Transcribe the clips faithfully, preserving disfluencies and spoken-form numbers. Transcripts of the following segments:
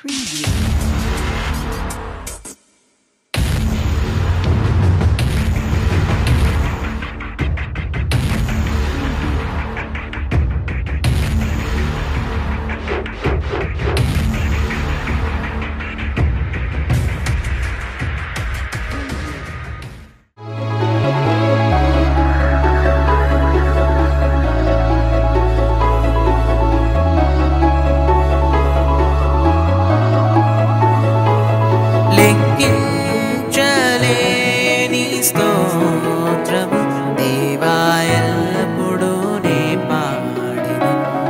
Preview. లెక్కించలేని స్తోత్రము దేవా ఎల్లప్పుడూ నే పాడెదను.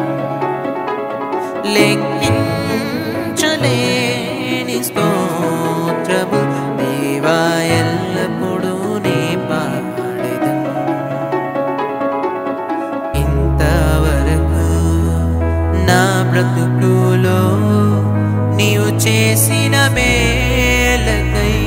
లెక్కించలేని స్తోత్రము దేవా ఎల్లప్పుడూ నే పాడెదను. ఇంతవరకు నా బ్రతుకులో నీవు చేసిన మేలకై,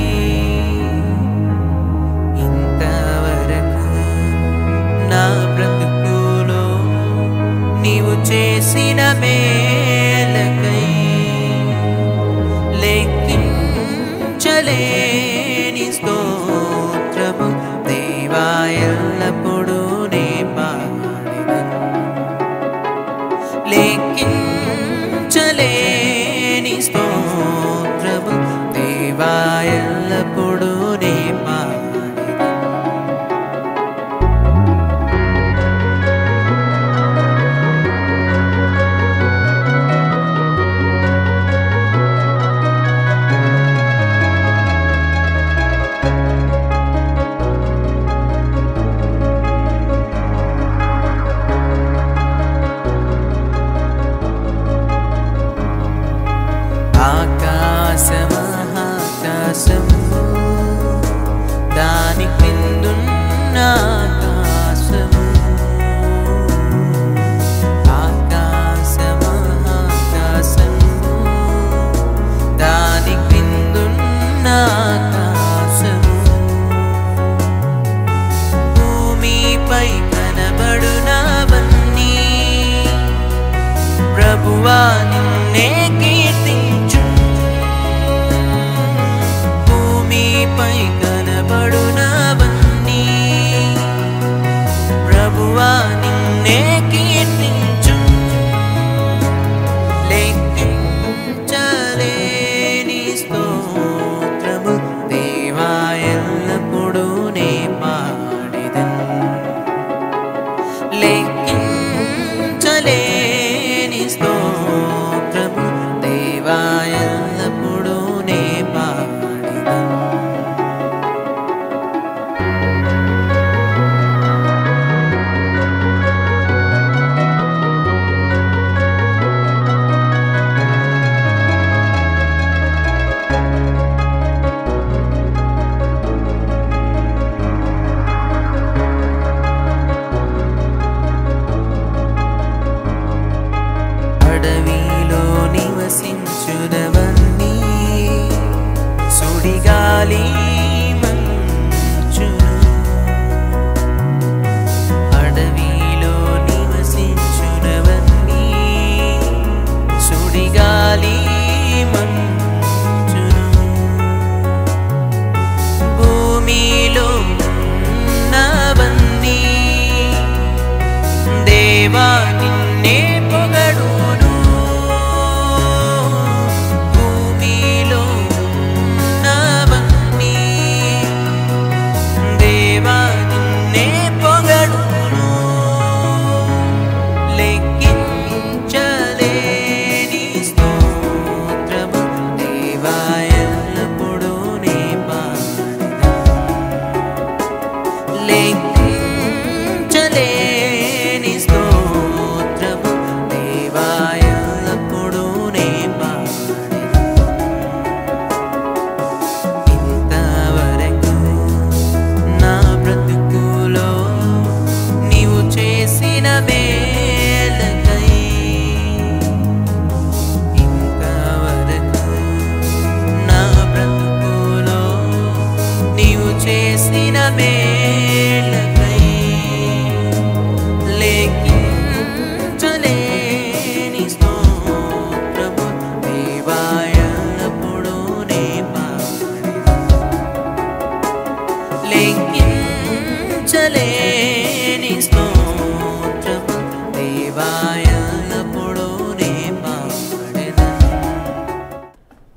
ఇంతవరకు నా బ్రతుకులో నీవు చేసిన మేలకై లెక్కించలేని స్తోత్రము దేవా ఎల్లప్పుడూ నే పాడెదను. లెక్కించలేని స్తోత్రము దేవా ఎల్లప్పుడూ నే పాడెదను.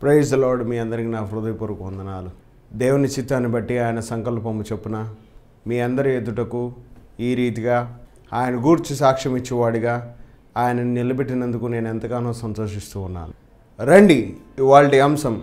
Praise the lord. మీ అందరికీ నా హృదయపూర్వక వందనాలు. దేవుని చిత్తాన్ని బట్టి ఆయన సంకల్పము చొప్పున మీ అందరి ఎదుటకు ఈ రీతిగా ఆయన గూర్చి సాక్ష్యం ఇచ్చేవాడిగా ఆయన నిలబెట్టినందుకు నేను ఎంతగానో సంతోషిస్తూ ఉన్నాను. రండి, ఇవాల్టి అంశం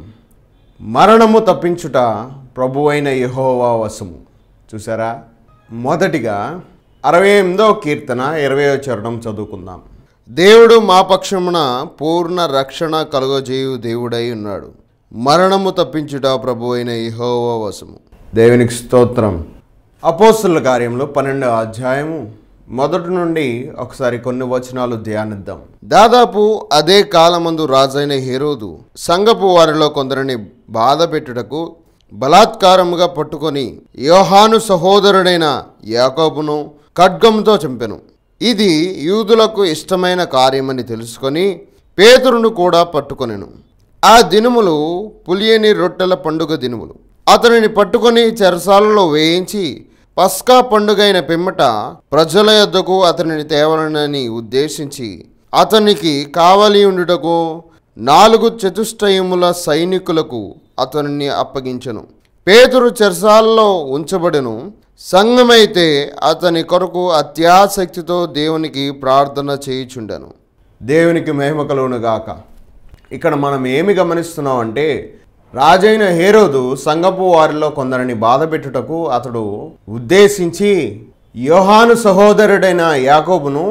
మరణము తప్పించుట ప్రభువైన యెహోవా వశము. చూసారా? మొదటిగా అరవై ఎనిమిదో కీర్తన ఇరవయో చరణం చదువుకుందాం. దేవుడు మా పక్షమున పూర్ణ రక్షణ కలుగజేయు దేవుడై ఉన్నాడు. మరణము తప్పించుట ప్రభువైన యెహోవా వశము. దేవునికి స్తోత్రం. అపోస్తలుల కార్యములు పన్నెండవ అధ్యాయము మొదటి నుండి ఒకసారి కొన్ని వచనాలు ధ్యానిద్దాం. దాదాపు అదే కాలమందు రాజైన హేరోదు సంఘపు వారిలో కొందరిని బాధ పెట్టుటకు బలాత్కారముగా పట్టుకొని యోహాను సహోదరుడైన యాకోబును ఖడ్గంతో చంపెను. ఇది యూదులకు ఇష్టమైన కార్యమని తెలుసుకొని పేతురును కూడా పట్టుకొనెను. ఆ దినములు పులియని రొట్టెల పండుగ దినములు. అతనిని పట్టుకొని చెరసాలలో వేయించి పస్కా పండుగైన పిమ్మట ప్రజల యొద్దకు అతనిని తేవాలని ఉద్దేశించి అతనికి కావలి ఉండుటకు నాలుగు చతుష్టయముల సైనికులకు అతనిని అప్పగించెను. పేతురు చెరసాలలో ఉంచబడెను. సంఘమైతే అతని కొరకు అత్యాసక్తితో దేవునికి ప్రార్థన చేయుచుండెను. దేవునికి మహిమ కలుగును గాక. ఇక్కడ మనం ఏమి గమనిస్తున్నాం అంటే, రాజైన హేరోదు సంఘపు వారిలో కొందరిని బాధ పెట్టుటకు అతడు ఉద్దేశించి యోహాను సహోదరుడైన యాకోబును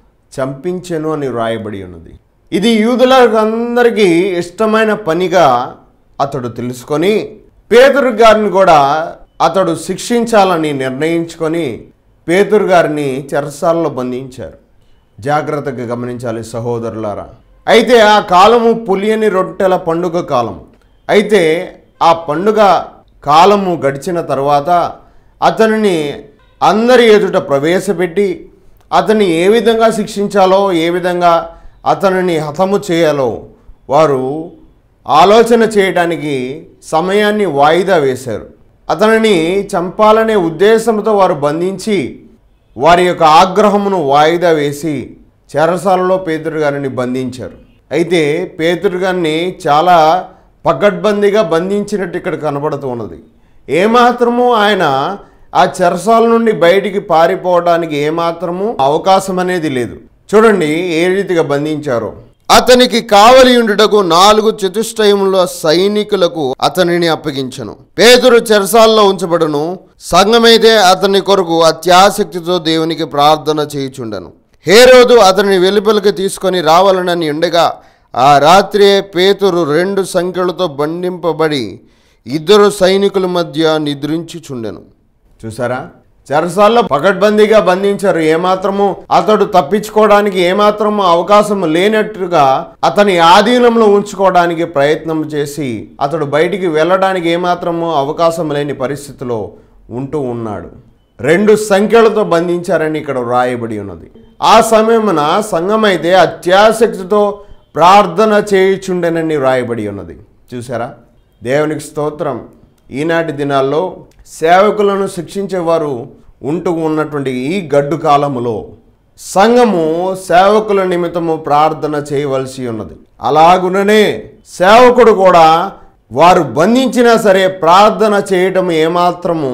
చంపించెను అని వ్రాయబడి ఉన్నది. ఇది యూదులందరికీ ఇష్టమైన పనిగా అతడు తెలుసుకొని పేతురు గారిని కూడా అతడు శిక్షించాలని నిర్ణయించుకొని పేతురు గారిని చెరసాలలో బంధించారు. జాగ్రత్తగా గమనించాలి సహోదరులారా. అయితే ఆ కాలము పులియని రొట్టెల పండుగ కాలము. అయితే ఆ పండుగ కాలము గడిచిన తర్వాత అతనిని అందరి ఎదుట ప్రవేశపెట్టి అతన్ని ఏ విధంగా శిక్షించాలో, ఏ విధంగా అతనిని హతము చేయాలో వారు ఆలోచన చేయడానికి సమయాన్ని వాయిదా వేశారు. అతనిని చంపాలనే ఉద్దేశంతో వారు బంధించి వారి యొక్క ఆగ్రహమును వాయిదా వేసి చెరసాలలో పేతురు గారిని బంధించారు. అయితే పేతురు గారిని చాలా పకడ్బందీగా బంధించినట్టు ఇక్కడ కనబడుతూ ఉన్నది. ఏమాత్రము ఆయన ఆ చెరసాల నుండి బయటికి పారిపోవడానికి ఏమాత్రము అవకాశం అనేది లేదు. చూడండి ఏ రీతిగా బంధించారో. అతనికి కావలి ఉండుటకు నాలుగు చతుష్టయముల సైనికులకు అతనిని అప్పగించెను. పేతురు చెరసాల్లో ఉంచబడును. సంఘమైతే అతని కొరకు అత్యాసక్తితో దేవునికి ప్రార్థన చేయుచుండెను. హేరోదు అతనిని వెలుపలికి తీసుకొని రావాలనని ఉండగా ఆ రాత్రే పేతురు రెండు సంఖ్యలతో బంధింపబడి ఇద్దరు సైనికుల మధ్య నిద్రించుచుండెను. చూసారా? చెరసాల్లో పకడ్బందీగా బంధించారు. ఏమాత్రము అతడు తప్పించుకోవడానికి ఏమాత్రము అవకాశం లేనట్టుగా అతని ఆధీనంలో ఉంచుకోవడానికి ప్రయత్నం చేసి అతడు బయటికి వెళ్ళడానికి ఏమాత్రము అవకాశం లేని పరిస్థితిలో ఉంటూ ఉన్నాడు. రెండు సంఖ్యలతో బంధించారని ఇక్కడ వ్రాయబడి ఉన్నది. ఆ సమయమున సంఘమైతే అత్యాసక్తితో ప్రార్థన చేయుచుండెనని వ్రాయబడి ఉన్నది. చూసారా? దేవునికి స్తోత్రం. ఈనాటి దినాల్లో సేవకులను శిక్షించేవారు ఉంటూ ఉన్నటువంటి ఈ గడ్డు కాలములో సంఘము సేవకుల నిమిత్తము ప్రార్థన చేయవలసి ఉన్నది. అలాగుననే సేవకుడు కూడా వారు బంధించినా సరే ప్రార్థన చేయటం ఏమాత్రము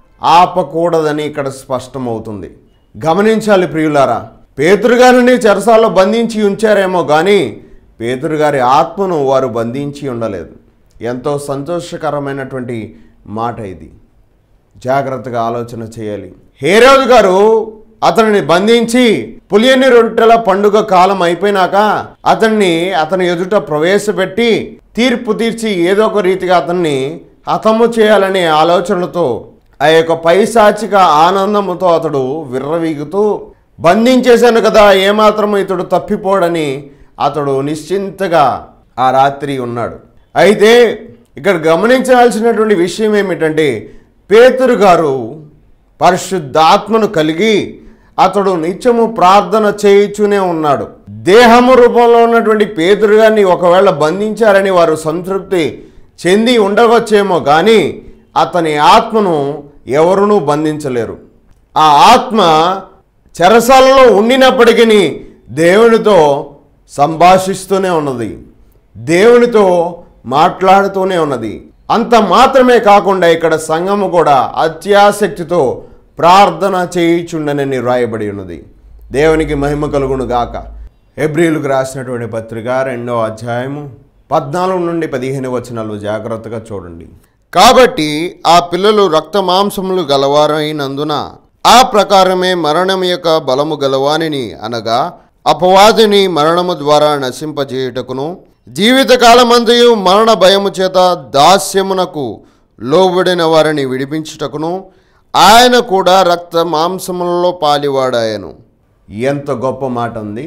ఆపకూడదని ఇక్కడ స్పష్టమవుతుంది. గమనించాలి ప్రియులారా. పేతురు గారిని చెరసాల్లో బంధించి ఉంచారేమో కానీ పేతురు గారి ఆత్మను వారు బంధించి ఉండలేదు. ఎంతో సంతోషకరమైనటువంటి మాట ఇది. జాగ్రత్తగా ఆలోచన చేయాలి. హేరోదు గారు అతనిని బంధించి పులియని రొట్టెల పండుగ కాలం అయిపోయినాక అతన్ని అతని ఎదుట ప్రవేశపెట్టి తీర్పు తీర్చి ఏదో ఒక రీతిగా అతన్ని హతము చేయాలనే ఆలోచనలతో ఆ యొక్క పైశాచిక ఆనందముతో అతడు విర్రవీగుతూ బంధించేశాను కదా, ఏమాత్రము ఇతడు తప్పిపోడని అతడు నిశ్చింతగా ఆ రాత్రి ఉన్నాడు. అయితే ఇక్కడ గమనించాల్సినటువంటి విషయం ఏమిటంటే పేతురు గారు పరిశుద్ధాత్మను కలిగి అతడు నిత్యము ప్రార్థన చేయుచునే ఉన్నాడు. దేహము రూపంలో ఉన్నటువంటి పేతురు గారిని ఒకవేళ బంధించారని వారు సంతృప్తి చెంది ఉండవచ్చేమో కానీ అతని ఆత్మను ఎవరునూ బంధించలేరు. ఆ ఆత్మ చెరసాలలో ఉండినప్పటికీ దేవునితో సంభాషిస్తూనే ఉన్నది, దేవునితో మాట్లాడుతూనే ఉన్నది. అంత మాత్రమే కాకుండా ఇక్కడ సంఘము కూడా అత్యాసక్తితో ప్రార్థన చేయుచుండనని రాయబడి ఉన్నది. దేవునికి మహిమ కలుగును గాక. హెబ్రీయులకు రాసినటువంటి పత్రిక రెండో అధ్యాయము పద్నాలుగు నుండి పదిహేను వచనాలు జాగ్రత్తగా చూడండి. కాబట్టి ఆ పిల్లలు రక్త మాంసములు గలవారైనందున ఆ ప్రకారమే మరణం యొక్క బలము గలవానిని అనగా అపవాదిని మరణము ద్వారా నశింపజేయుటకును జీవితకాలమంతయు మరణ భయము చేత దాస్యమునకు లోబడిన వారిని విడిపించుటకును ఆయన కూడా రక్త మాంసములలో పాలివాడాయను. ఎంత గొప్ప మాట ఉంది.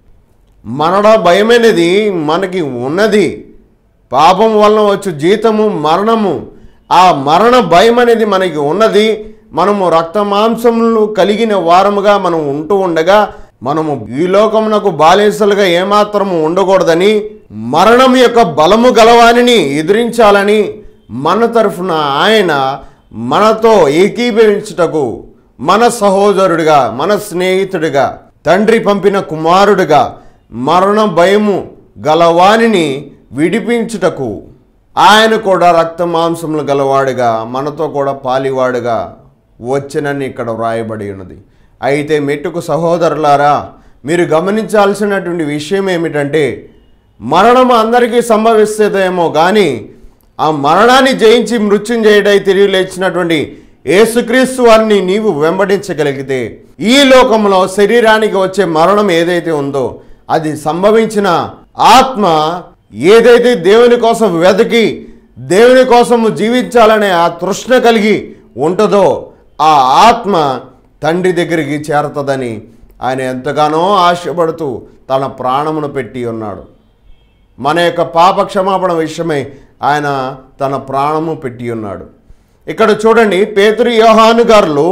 మరణ భయమనేది మనకి ఉన్నది. పాపం వలన వచ్చు జీతము మరణము. ఆ మరణ భయం అనేది మనకి ఉన్నది. మనము రక్త మాంసములు కలిగిన వారముగా మనం ఉంటూ ఉండగా మనము ఈ లోకమునకు బానిసలుగా ఏమాత్రము ఉండకూడదని, మరణం యొక్క బలము గలవానిని ఎదిరించాలని మన తరఫున ఆయన మనతో ఏకీభవించుటకు మన సహోదరుడిగా, మన స్నేహితుడిగా, తండ్రి పంపిన కుమారుడిగా మరణ భయము గలవానిని విడిపించుటకు ఆయన కూడా రక్త మాంసములు గలవాడుగా మనతో కూడా పాలివాడుగా వచ్చనని ఇక్కడ వ్రాయబడి ఉన్నది. అయితే మెట్టుకు సహోదరులారా, మీరు గమనించాల్సినటువంటి విషయం ఏమిటంటే, మరణం అందరికీ సంభవిస్తుందేమో కానీ ఆ మరణాన్ని జయించి మృత్యుంజయుడై తిరిగి లేచినటువంటి యేసుక్రీస్తు వారిని నీవు వెంబడించగలిగితే ఈ లోకంలో శరీరానికి వచ్చే మరణం ఏదైతే ఉందో అది సంభవించిన ఆత్మ ఏదైతే దేవుని కోసం వెతికి దేవుని కోసము జీవించాలనే ఆ తృష్ణ కలిగి ఉంటుందో ఆ ఆత్మ తండ్రి దగ్గరికి చేరుతుందని ఆయన ఎంతగానో ఆశపడుతూ తన ప్రాణమును పెట్టి ఉన్నాడు. మన యొక్క పాప క్షమాపణ విషయమై ఆయన తన ప్రాణము పెట్టి ఉన్నాడు. ఇక్కడ చూడండి, పేతురు యోహాను గారు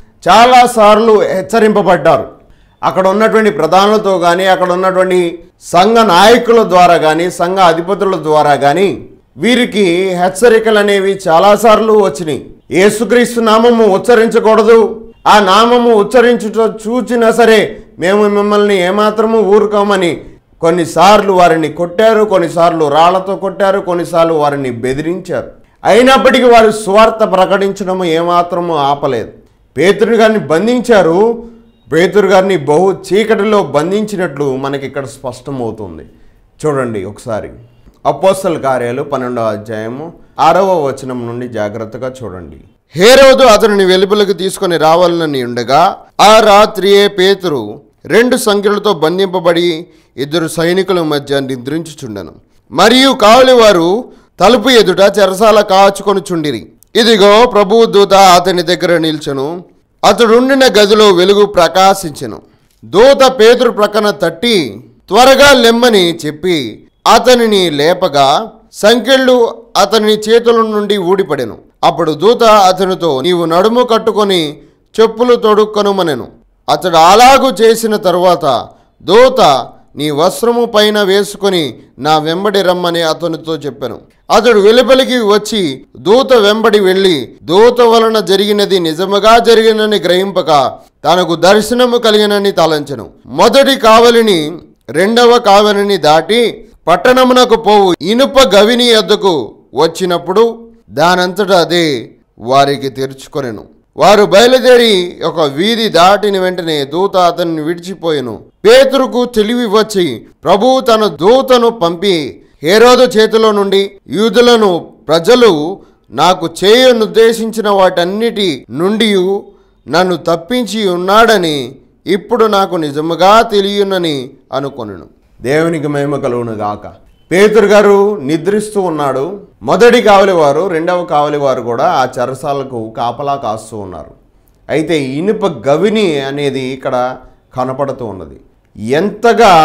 చాలాసార్లు హెచ్చరింపబడ్డారు. అక్కడ ఉన్నటువంటి ప్రధానులతో కానీ, అక్కడ ఉన్నటువంటి సంఘ నాయకుల ద్వారా కానీ, సంఘ అధిపతుల ద్వారా కానీ వీరికి హెచ్చరికలు అనేవి చాలాసార్లు వచ్చినాయి. యేసుక్రీస్తు నామము ఉచ్చరించకూడదు, ఆ నామము ఉచ్చరించుట చూచినా సరే మేము మిమ్మల్ని ఏమాత్రము ఊరుకోమని కొన్నిసార్లు వారిని కొట్టారు, కొన్నిసార్లు రాళ్లతో కొట్టారు, కొన్నిసార్లు వారిని బెదిరించారు. అయినప్పటికీ వారు స్వార్థ ప్రకటించడము ఏమాత్రము ఆపలేదు. పేతురు గారిని బంధించారు. పేతురు గారిని బహు చీకటిలో బంధించినట్లు మనకి ఇక్కడ స్పష్టమవుతుంది. చూడండి ఒకసారి అపోస్తల కార్యాలు పన్నెండవ అధ్యాయము ఆరవ వచనం నుండి జాగ్రత్తగా చూడండి. హేరోదు అతనిని వెలుపలకు తీసుకొని రావాలని ఉండగా ఆ రాత్రియే పేతురు రెండు సంఖ్యలతో బంధింపబడి ఇద్దరు సైనికుల మధ్య నిద్రించుచుండెను. మరియు కావలి వారు తలుపు ఎదుట చెరసాల కాచుకొని చుండిరి. ఇదిగో ప్రభువు దూత అతని దగ్గర నిల్చెను. అతడుండిన గదిలో వెలుగు ప్రకాశించెను. దూత పేతురు ప్రక్కన తట్టి త్వరగా లెమ్మని చెప్పి అతనిని లేపగా సంకెళ్ళు అతని చేతుల నుండి ఊడిపడెను. అప్పుడు దూత అతనితో, నీవు నడుము కట్టుకొని చెప్పులు తొడుక్కొనుమనెను. అతడు అలాగూ చేసిన తరువాత దూత, నీ వస్త్రము పైన వేసుకొని నా వెంబడి రమ్మని అతనితో చెప్పాను. అతడు వెలుపలికి వచ్చి దూత వెంబడి వెళ్ళి దూత వలన జరిగినది నిజముగా జరిగినని గ్రహింపక తనకు దర్శనము కలిగినని తలంచెను. మొదటి కావలిని రెండవ కావలిని దాటి పట్టణమునకు పోవు ఇనుప గవిని యొద్దకు వచ్చినప్పుడు దానంతటా అదే వారికి తెరుచుకొనెను. వారు బయలుదేరి ఒక వీధి దాటిన వెంటనే దూత అతన్ని విడిచిపోయెను. పేతురుకు తెలివి వచ్చి ప్రభువు తన దూతను పంపి హేరోదు చేతిలో నుండి యూదులను ప్రజలు నాకు చేయనుద్దేశించిన వాటన్నిటి నుండి నన్ను తప్పించి ఉన్నాడని ఇప్పుడు నాకు నిజముగా తెలియనని అనుకొనెను. దేవునికి మహిమ కలుగును గాక. పేతురు గారు నిద్రిస్తూ ఉన్నాడు. మొదటి కావలివారు, రెండవ కావలివారు కూడా ఆ చెరసాలకు కాపలా కాస్తూ ఉన్నారు. అయితే ఇనుప గవిని అనేది ఇక్కడ కనపడుతూ ఉన్నది. ఎంతగా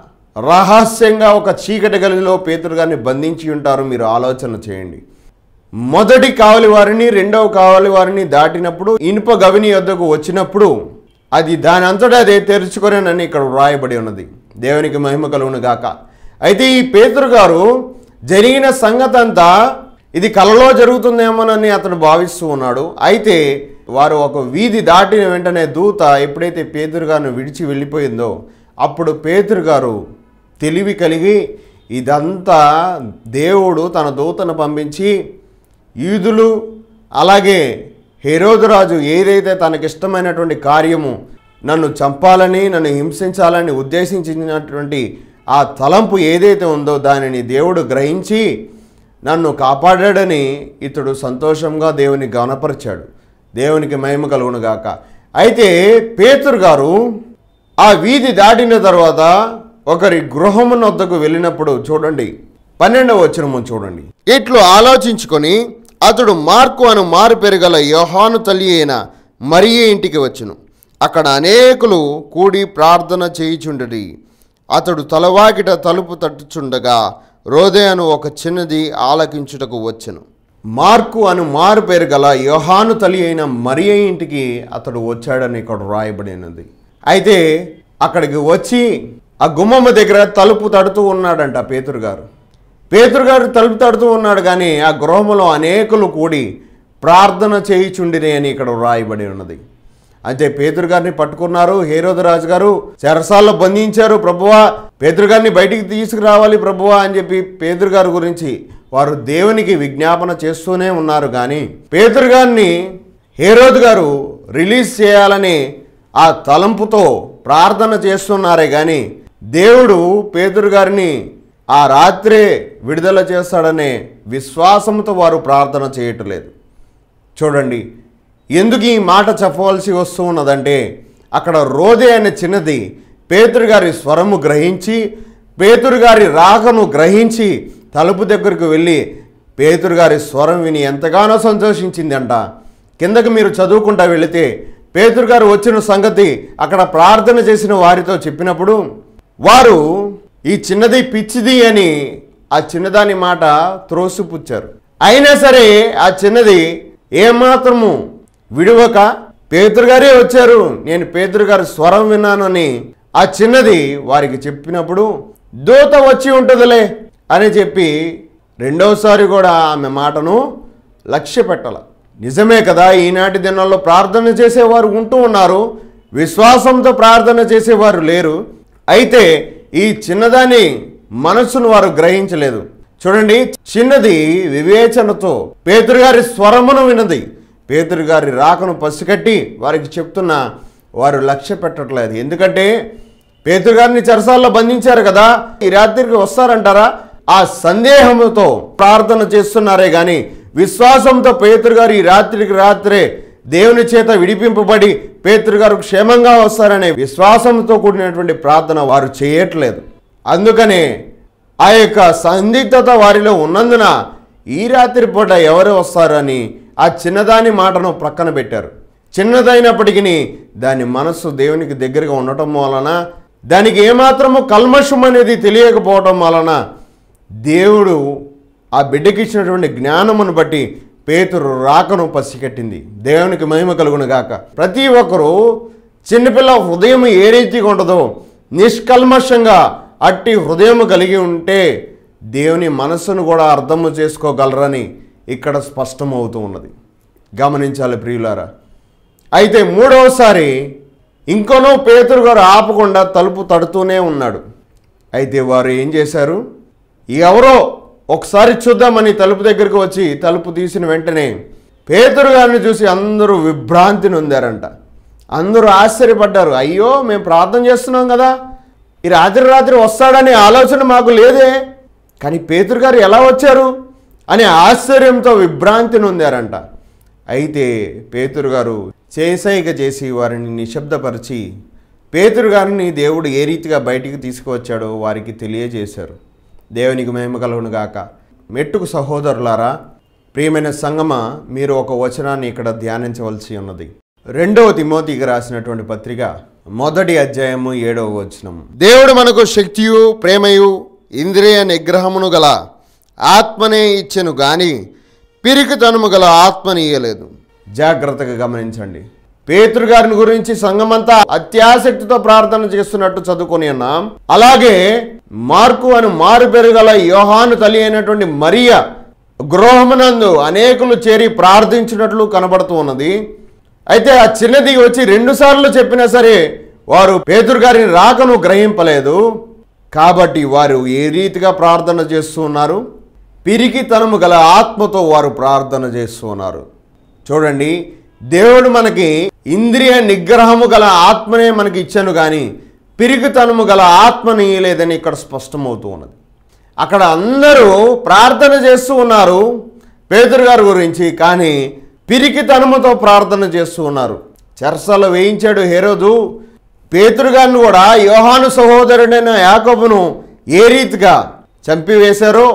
రహస్యంగా ఒక చీకటి గదిలో పేతురు గారిని బంధించి ఉంటారో మీరు ఆలోచన చేయండి. మొదటి కావలి వారిని రెండవ కావలి వారిని దాటినప్పుడు ఇనుప గవిని వద్దకు వచ్చినప్పుడు అది దాని అంతటా అదే తెరుచుకొనేనని ఇక్కడ వ్రాయబడి ఉన్నది. దేవునికి మహిమ కలుగును గాక. అయితే ఈ పేతురు గారు జరిగిన సంగతి అంతా ఇది కలలో జరుగుతుందేమోనని అతడు భావిస్తూ ఉన్నాడు. అయితే వారు ఒక వీధి దాటిన వెంటనే దూత ఎప్పుడైతే పేతురు గారిని విడిచి వెళ్ళిపోయిందో అప్పుడు పేతురు గారు తెలివి కలిగి ఇదంతా దేవుడు తన దూతను పంపించి యూదులు అలాగే హెరోదు రాజు ఏదైతే తనకిష్టమైనటువంటి కార్యము నన్ను చంపాలని నన్ను హింసించాలని ఉద్దేశించినటువంటి ఆ తలంపు ఏదైతే ఉందో దానిని దేవుడు గ్రహించి నన్ను కాపాడాడని ఇతడు సంతోషంగా దేవుని గణపరిచాడు. దేవునికి మహిమ కలుగునుగాక. అయితే పేతురు గారు ఆ వీధి దాటిన తర్వాత ఒకరి గృహము వద్దకు వెళ్ళినప్పుడు చూడండి, పన్నెండవ వచనము చూడండి. ఇట్లు ఆలోచించుకొని అతడు మార్కు అను మారు పెరుగల యోహాను తల్లి అయిన మరియ ఇంటికి వచ్చును. అక్కడ అనేకులు కూడి ప్రార్థన చేయుచుండడి. అతడు తలవాకిట తలుపు తట్టుచుండగా రోదే అను ఒక చిన్నది ఆలకించుటకు వచ్చెను. మార్కు అను మారు పేరు గల యోహాను తల్లి అయిన మరియ ఇంటికి అతడు వచ్చాడని ఇక్కడ రాయబడినది. అయితే అక్కడికి వచ్చి ఆ గుమ్మమ్మ దగ్గర తలుపు తడుతూ ఉన్నాడంట పేతురు గారు. పేతురు గారు తలుపు తడుతూ ఉన్నాడు, కానీ ఆ గృహంలో అనేకులు కూడి ప్రార్థన చేయుచుండిరి అని ఇక్కడ రాయబడి ఉన్నది. అయితే పేతురు గారిని పట్టుకున్నారు. హేరోదు రాజు గారు చెరసాల్లో బంధించారు. ప్రభువా, పేతురు గారిని బయటికి తీసుకురావాలి ప్రభువా అని చెప్పి పేతురు గారి గురించి వారు దేవునికి విజ్ఞాపన చేస్తూనే ఉన్నారు. కానీ పేతురు గారిని హేరోదు గారు రిలీజ్ చేయాలని ఆ తలంపుతో ప్రార్థన చేస్తున్నారే కానీ దేవుడు పేతురు గారిని ఆ రాత్రే విడుదల చేస్తాడనే విశ్వాసంతో వారు ప్రార్థన చేయట్లేదు. చూడండి, ఎందుకు ఈ మాట చెప్పవలసి వస్తూ ఉన్నదంటే అక్కడ రోదే అనే చిన్నది పేతురు గారి స్వరము గ్రహించి పేతురు గారి రాకను గ్రహించి తలుపు దగ్గరకు వెళ్ళి పేతురు గారి స్వరం విని ఎంతగానో సంతోషించిందంట. కిందకి మీరు చదువుకుంటా వెళితే పేతురు గారు వచ్చిన సంగతి అక్కడ ప్రార్థన చేసిన వారితో చెప్పినప్పుడు వారు ఈ చిన్నది పిచ్చిది అని ఆ చిన్నదాని మాట త్రోసిపుచ్చారు. అయినా సరే ఆ చిన్నది ఏమాత్రము విడువక పేతురు గారే వచ్చారు, నేను పేతురు గారి స్వరం విన్నానని ఆ చిన్నది వారికి చెప్పినప్పుడు దూత వచ్చి ఉంటుందిలే అని చెప్పి రెండవసారి కూడా ఆమె మాటను లక్ష్య పెట్టాల. నిజమే కదా, ఈనాటి దినాల్లో ప్రార్థన చేసేవారు ఉంటూ ఉన్నారు, విశ్వాసంతో ప్రార్థన చేసేవారు లేరు. అయితే ఈ చిన్నదాని మనస్సును వారు గ్రహించలేదు. చూడండి, చిన్నది వివేచనతో పేతురు గారి స్వరమును వినది. పేతురు గారి రాకను పసిగట్టి వారికి చెప్తున్నా వారు లక్ష్య పెట్టట్లేదు. ఎందుకంటే పేతురు గారిని చెరసాల్లో బంధించారు కదా, ఈ రాత్రికి వస్తారంటారా ఆ సందేహంతో ప్రార్థన చేస్తున్నారే కానీ విశ్వాసంతో పేతురు గారు ఈ రాత్రికి రాత్రే దేవుని చేత విడిపింపబడి పేతురు గారు క్షేమంగా వస్తారనే విశ్వాసంతో కూడినటువంటి ప్రార్థన వారు చేయట్లేదు. అందుకనే ఆ యొక్క సందిగ్ధత వారిలో ఉన్నందున ఈ రాత్రి పూట ఎవరు వస్తారని ఆ చిన్నదాని మాటను ప్రక్కన పెట్టారు. చిన్నదైనప్పటికీ దాని మనస్సు దేవునికి దగ్గరగా ఉండటం వలన, దానికి ఏమాత్రము కల్మషం అనేది తెలియకపోవటం వలన దేవుడు ఆ బిడ్డకి ఇచ్చినటువంటి జ్ఞానమును బట్టి పేతురు రాకను పసిగట్టింది. దేవునికి మహిమ కలుగును గాక. ప్రతి ఒక్కరూ చిన్నపిల్ల హృదయం ఏ రీతిగా ఉంటుందో నిష్కల్మషంగా అట్టి హృదయం కలిగి ఉంటే దేవుని మనస్సును కూడా అర్థము చేసుకోగలరని ఇక్కడ స్పష్టమవుతూ ఉన్నది. గమనించాలి ప్రియులారా. అయితే మూడవసారి ఇంకొనో పేతురు గారు ఆపకుండా తలుపు తడుతూనే ఉన్నాడు. అయితే వారు ఏం చేశారు, ఎవరో ఒకసారి చూద్దామని తలుపు దగ్గరికి వచ్చి తలుపు తీసిన వెంటనే పేతురు గారిని చూసి అందరూ విభ్రాంతి నొందారంట. అందరూ ఆశ్చర్యపడ్డారు. అయ్యో, మేము ప్రార్థన చేస్తున్నాం కదా, ఈ రాత్రి రాత్రి వస్తాడనే ఆలోచన మాకు లేదే, కానీ పేతురు గారు ఎలా వచ్చారు అనే ఆశ్చర్యంతో విభ్రాంతి నొందారంట. అయితే పేతురు గారు చేసైక చేసి వారిని నిశ్శబ్దపరిచి పేతురు గారిని దేవుడు ఏ రీతిగా బయటికి తీసుకువచ్చాడో వారికి తెలియజేశారు. దేవునికి మహిమ కలుగును గాక. మెట్టుకు సహోదరులారా, ప్రియమైన సంగమ, మీరు ఒక వచనాన్ని ఇక్కడ ధ్యానించవలసి ఉన్నది. రెండవ తిమోతికి రాసినటువంటి పత్రిక మొదటి అధ్యాయము ఏడవ వచనం. దేవుడు మనకు శక్తియు ప్రేమయు ఇంద్రియ నిగ్రహమును గల ఆత్మనే ఇచ్చెను గాని పిరికితనము గల ఆత్మని ఇయ్యలేదు. జాగ్రత్తగా గమనించండి. పేతురు గారిని గురించి సంఘమంతా అత్యాసక్తితో ప్రార్థన చేస్తున్నట్టు చదువుకొని ఉన్నాం. అలాగే మార్కు అని మారు పెరుగల యోహాను తల్లి అయినటువంటి మరియ గృహమునందు అనేకులు చేరి ప్రార్థించినట్లు కనబడుతూ ఉన్నది. అయితే ఆ చిన్నది వచ్చి రెండు సార్లు చెప్పినా సరే వారు పేతురు గారిని రాకను గ్రహింపలేదు. కాబట్టి వారు ఏ రీతిగా ప్రార్థన చేస్తూ ఉన్నారు? పిరికితనము గల ఆత్మతో వారు ప్రార్థన చేస్తూ ఉన్నారు. చూడండి, దేవుడు మనకి ఇంద్రియ నిగ్రహము గల ఆత్మనే మనకి ఇచ్చాను, కానీ పిరికితనము గల ఆత్మని లేదని ఇక్కడ స్పష్టమవుతూ ఉన్నది. అక్కడ అందరూ ప్రార్థన చేస్తూ ఉన్నారు పేతురు గారి గురించి, కానీ పిరికితనముతో ప్రార్థన చేస్తూ ఉన్నారు. చెరసాలలో వేయించాడు హేరోదు. పేతురు గారిని కూడా యోహాను సహోదరుడైన యాకోబును ఏ రీతిగా చంపివేశారో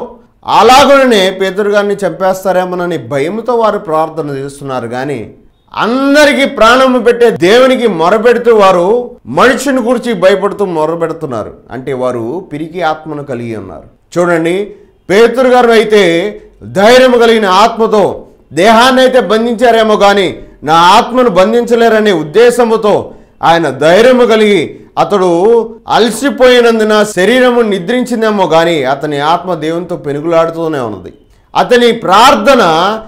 అలాగనే పేతురు గారిని చంపేస్తారేమోనని భయంతో వారు ప్రార్థన చేస్తున్నారు. కానీ అందరికీ ప్రాణము పెట్టే దేవునికి మొరపెడుతూ వారు మనుషుని గురించి భయపడుతూ మొరపెడుతున్నారు. అంటే వారు పిరికి ఆత్మను కలిగి ఉన్నారు. చూడండి, పేతురు గారు అయితే ధైర్యం కలిగిన ఆత్మతో దేహాన్ని అయితే బంధించారేమో, కానీ నా ఆత్మను బంధించలేరనే ఉద్దేశముతో ఆయన ధైర్యము కలిగి అతడు అలసిపోయినందున శరీరము నిద్రించిందేమో, కానీ అతని ఆత్మ దేవునితో పెనుగులాడుతూనే ఉన్నది. అతని ప్రార్థన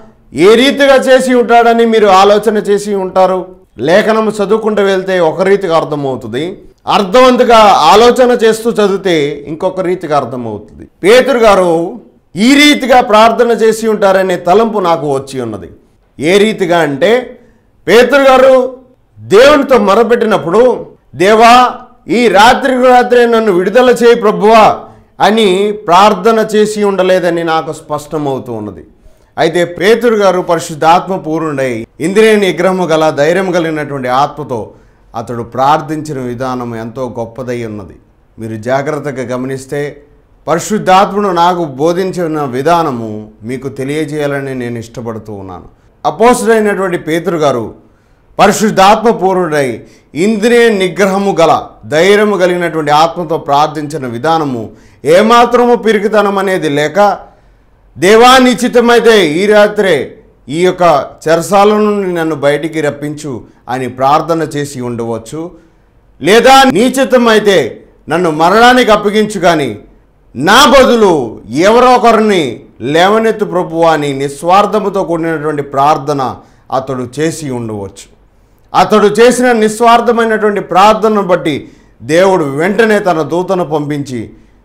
ఏ రీతిగా చేసి ఉంటాడని మీరు ఆలోచన చేసి ఉంటారు. లేఖనము చదువుకుంటూ వెళ్తే ఒక రీతిగా అర్థమవుతుంది, అర్థవంతుగా ఆలోచన చేస్తూ చదివితే ఇంకొక రీతిగా అర్థమవుతుంది. పేతురు గారు ఈ రీతిగా ప్రార్థన చేసి ఉంటారనే తలంపు నాకు వచ్చి ఉన్నది. ఏ రీతిగా అంటే, పేతురు గారు దేవునితో మొరపెట్టినప్పుడు, దేవా ఈ రాత్రికి రాత్రే నన్ను విడుదల చేయి ప్రభువా అని ప్రార్థన చేసి ఉండలేదని నాకు స్పష్టమవుతూ ఉన్నది. అయితే పేతురు గారు పరిశుద్ధాత్మ పూర్ణుడై ఇంద్రియ నిగ్రహము గల ధైర్యం కలిగినటువంటి ఆత్మతో అతడు ప్రార్థించిన విధానం ఎంతో గొప్పదై ఉన్నది. మీరు జాగ్రత్తగా గమనిస్తే పరిశుద్ధాత్మను నాకు బోధించిన విధానము మీకు తెలియజేయాలని నేను ఇష్టపడుతూ ఉన్నాను. అపోస్తలుడైనటువంటి పేతురు గారు పరిశుద్ధాత్మ పూర్ణుడై ఇంద్రియ నిగ్రహము గల ధైర్యము కలిగినటువంటి ఆత్మతో ప్రార్థించిన విధానము ఏమాత్రము పిరికితనం అనేది లేక, దేవా నిశ్చితమైతే ఈ రాత్రే ఈ యొక్క చెరసాల నుండి నన్ను బయటికి రప్పించు అని ప్రార్థన చేసి ఉండవచ్చు. లేదా నిశ్చితమైతే నన్ను మరణానికి అప్పగించు, కానీ నా బదులు ఎవరో ఒకరిని లేవనెత్తు ప్రభువా అని నిస్వార్థముతో కూడినటువంటి ప్రార్థన అతడు చేసి ఉండవచ్చు. అతడు చేసిన నిస్వార్థమైనటువంటి ప్రార్థనను బట్టి దేవుడు వెంటనే తన దూతను పంపించి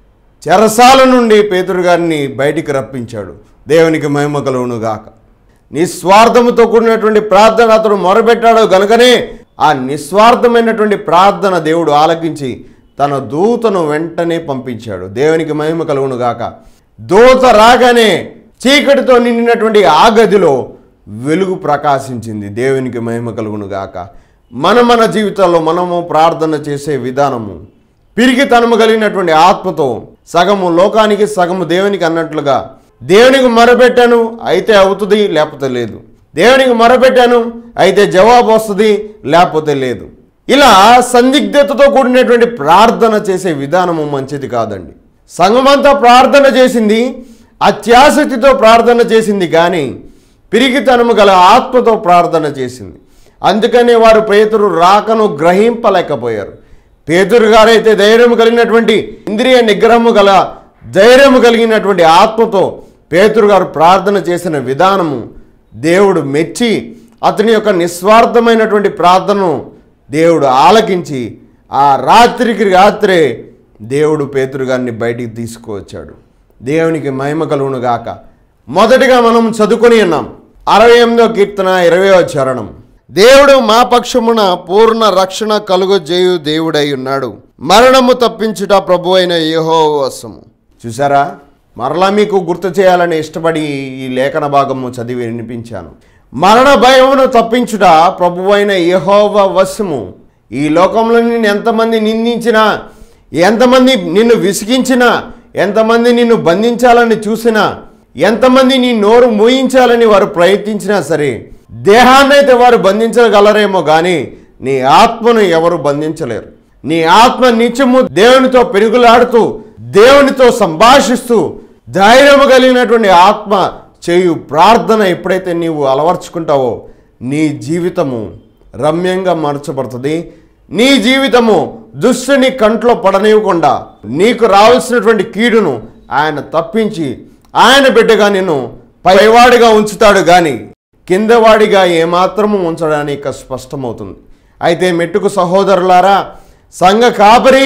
చెరసాల నుండి పేతురు గారిని బయటికి రప్పించాడు. దేవునికి మహిమ కలుగును గాక. నిస్వార్థముతో కూడినటువంటి ప్రార్థన అతడు మొరపెట్టాడు గనుకనే ఆ నిస్వార్థమైనటువంటి ప్రార్థన దేవుడు ఆలకించి తన దూతను వెంటనే పంపించాడు. దేవునికి మహిమ కలుగును గాక. దూత రాగానే చీకటితో నిండినటువంటి ఆ గదిలో వెలుగు ప్రకాశించింది. దేవునికి మహిమ కలుగును గాక. మన మన జీవితాల్లో మనము ప్రార్థన చేసే విధానము పిరికితనము కలిగినటువంటి ఆత్మతో సగము లోకానికి సగము దేవునికి అన్నట్లుగా, దేవునికి మొరపెట్టాను అయితే అవుతుంది లేకపోతే లేదు, దేవునికి మొరపెట్టాను అయితే జవాబు వస్తుంది లేకపోతే లేదు, ఇలా సందిగ్ధతతో కూడినటువంటి ప్రార్థన చేసే విధానము మంచిది కాదండి. సంఘమంతా ప్రార్థన చేసింది, అత్యాసక్తితో ప్రార్థన చేసింది, కానీ పిరికితనము గల ఆత్మతో ప్రార్థన చేసింది. అందుకనే వారు పేతురు రాకను గ్రహింపలేకపోయారు. పేతురు గారైతే ధైర్యము కలిగినటువంటి ఇంద్రియ నిగ్రహము గల ధైర్యము కలిగినటువంటి ఆత్మతో పేతురు గారు ప్రార్థన చేసిన విధానము దేవుడు మెచ్చి అతని యొక్క నిస్వార్థమైనటువంటి ప్రార్థనను దేవుడు ఆలకించి ఆ రాత్రికి రాత్రే దేవుడు పేతురు గారిని బయటికి తీసుకువచ్చాడు. దేవునికి మహిమ కలుగును గాక. మొదటిగా మనం చదువుకొని ఉన్నాం అరవై ఎనిమిదో కీర్తన ఇరవయో చరణం. దేవుడు మా పక్షమున పూర్ణ రక్షణ కలుగజేయు దేవుడై ఉన్నాడు, మరణము తప్పించుట ప్రభు అయిన యెహోవా వశము. చూసారా, మరలా మీకు గుర్తు చేయాలని ఇష్టపడి ఈ లేఖన భాగము చదివి వినిపించాను. మరణ భయమును తప్పించుట ప్రభు అయిన యెహోవా వశము. ఈ లోకంలో నిన్ను ఎంతమంది నిందించినా, ఎంతమంది నిన్ను విసిగించినా, ఎంతమంది నిన్ను బంధించాలని చూసినా, ఎంతమంది నీ నోరు మూయించాలని వారు ప్రయత్నించినా సరే, దేహాన్ని అయితే వారు బంధించగలరేమో కానీ నీ ఆత్మను ఎవరు బంధించలేరు. నీ ఆత్మ నిత్యము దేవునితో పెరుగులాడుతూ దేవునితో సంభాషిస్తూ ధైర్యము కలిగినటువంటి ఆత్మ చేయు ప్రార్థన ఎప్పుడైతే నీవు అలవర్చుకుంటావో నీ జీవితము రమ్యంగా మార్చబడుతుంది. నీ జీవితము దుష్టుని కంట్లో పడనివ్వకుండా నీకు రావాల్సినటువంటి కీడును ఆయన తప్పించి ఆయన బిడ్డగా నిన్ను పైవాడిగా ఉంచుతాడు, కానీ కిందవాడిగా ఏమాత్రము ఉంచడానికి స్పష్టమవుతుంది. అయితే మెట్టుకు సహోదరులారా, సంఘ కాపరి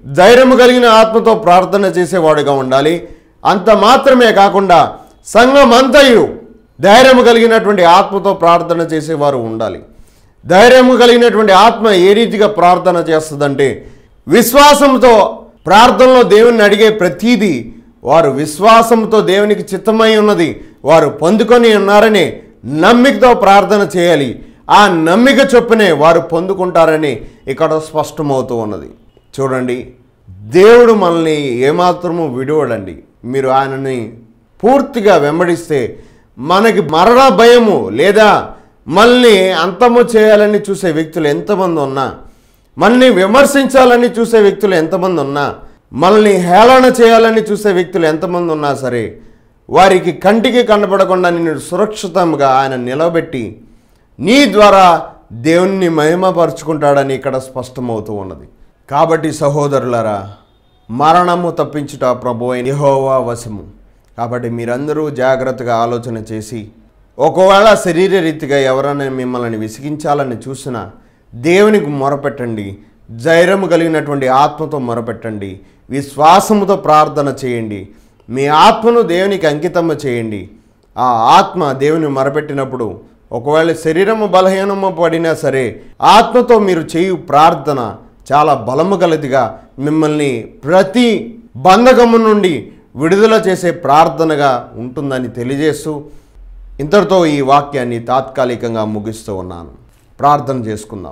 ధైర్యము కలిగిన ఆత్మతో ప్రార్థన చేసేవాడుగా ఉండాలి. అంత మాత్రమే కాకుండా సంఘమంతయు ధైర్యము కలిగినటువంటి ఆత్మతో ప్రార్థన చేసేవారు ఉండాలి. ధైర్యము కలిగినటువంటి ఆత్మ ఏ రీతిగా ప్రార్థన చేస్తుందంటే, విశ్వాసంతో ప్రార్థనలో దేవుని అడిగే ప్రతీదీ వారు విశ్వాసంతో దేవునికి చిత్తమై ఉన్నది వారు పొందుకొని ఉన్నారని నమ్మికతో ప్రార్థన చేయాలి. ఆ నమ్మిక చొప్పునే వారు పొందుకుంటారని ఇక్కడ స్పష్టమవుతూ ఉన్నది. చూడండి, దేవుడు మనల్ని ఏమాత్రము విడవడండి. మీరు ఆయనని పూర్తిగా వెంబడిస్తే మనకి మరణ భయము లేదా మనల్ని అంతము చేయాలని చూసే వ్యక్తులు ఎంతమంది ఉన్నా, మనల్ని విమర్శించాలని చూసే వ్యక్తులు ఎంతమంది ఉన్నా, మనల్ని హేళన చేయాలని చూసే వ్యక్తులు ఎంతమంది ఉన్నా సరే, వారికి కంటికి కనపడకుండా నిన్ను సురక్షితంగా ఆయన నిలబెట్టి నీ ద్వారా దేవుణ్ణి మహిమపరుచుకుంటాడని ఇక్కడ స్పష్టమవుతూ ఉన్నది. కాబట్టి సహోదరులారా, మరణము తప్పించుట ప్రభువైన యెహోవా వశము. కాబట్టి మీరందరూ జాగ్రత్తగా ఆలోచన చేసి, ఒకవేళ శరీర రీతిగా ఎవరైనా మిమ్మల్ని విసిగించాలని చూసినా దేవునికి మొరపెట్టండి. ధైర్యము కలిగినటువంటి ఆత్మతో మొరపెట్టండి. విశ్వాసముతో ప్రార్థన చేయండి. మీ ఆత్మను దేవునికి అంకితము చేయండి. ఆ ఆత్మ దేవుని మొరపెట్టినప్పుడు ఒకవేళ శరీరము బలహీనము పడినా సరే, ఆత్మతో మీరు చేయు ప్రార్థన చాలా బలము గలదిగా మిమ్మల్ని ప్రతి బంధకము నుండి విడుదల చేసే ప్రార్థనగా ఉంటుందని తెలియజేస్తూ ఇంతటితో ఈ వాక్యాన్ని తాత్కాలికంగా ముగిస్తూ ఉన్నాను. ప్రార్థన చేసుకుందాం.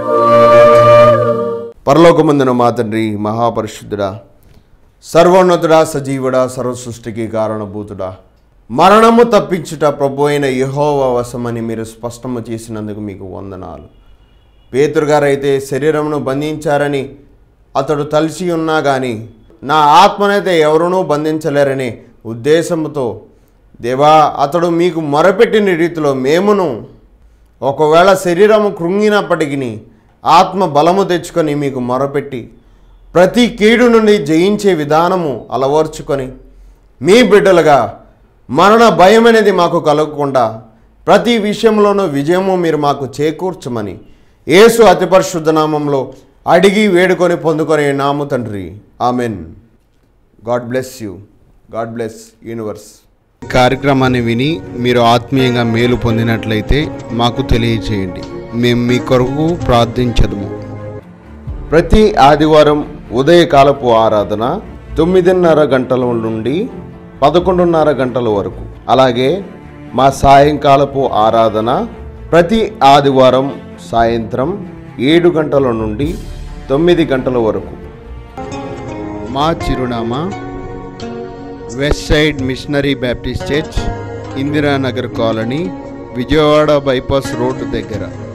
పరలోకమందున మా తండ్రి, మహాపరిశుద్ధుడా, సర్వోన్నతుడా, సజీవుడా, సర్వసృష్టికి కారణభూతుడా, మరణము తప్పించుట ప్రభు అయిన యెహోవా వశమని మీరు స్పష్టము చేసినందుకు మీకు వందనాలు. పేతురు గారైతే శరీరమును బంధించారని అతడు తలిసి ఉన్నా కానీ నా ఆత్మనైతే ఎవరునూ బంధించలేరనే ఉద్దేశంతో దేవా అతడు మీకు మొరపెట్టిన రీతిలో మేమును ఒకవేళ శరీరము కృంగినప్పటికీ ఆత్మ బలము తెచ్చుకొని మీకు మొరపెట్టి ప్రతి కీడు నుండి జయించే విధానము అలవర్చుకొని మీ బిడ్డలుగా మరణ భయం అనేది మాకు కలగకుండా ప్రతి విషయంలోనూ విజయము మీరు మాకు చేకూర్చమని యేసు అతి పరిశుద్ధ నామంలో అడిగి వేడుకొని పొందుకొని నాము తండ్రి, amen. God bless you. God bless universe. కార్యక్రమాన్ని విని మీరు ఆత్మీయంగా మేలు పొందినట్లయితే మాకు తెలియచేయండి. మేము మీ కొరకు ప్రార్థించదుము. ప్రతి ఆదివారం ఉదయకాలపు ఆరాధన తొమ్మిదిన్నర గంటల నుండి పదకొండున్నర గంటల వరకు, అలాగే మా సాయంకాలపు ఆరాధన ప్రతి ఆదివారం సాయంత్రం ఏడు గంటల నుండి తొమ్మిది గంటల వరకు. మా చిరునామా West Side Missionary Baptist Church, Indiranagar colony, Vijayawada bypass road దగ్గర.